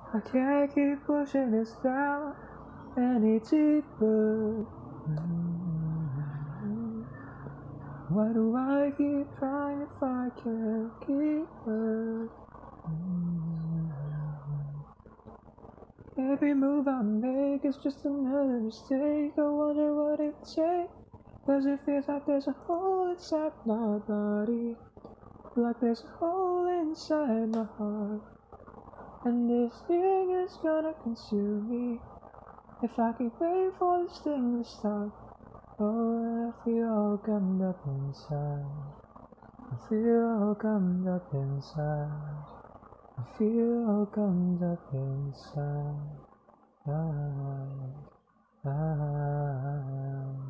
I can't keep pushing this down any deeper. Why do I keep trying if I can't keep her? Every move I make is just another mistake. I wonder what it would take, 'cause it feels like there's a hole inside my body, like there's a hole inside my heart. And this thing is gonna consume me if I can wait for this thing to stop. Oh, I feel all gummed up inside. I feel all gummed up inside. I feel all gummed up inside.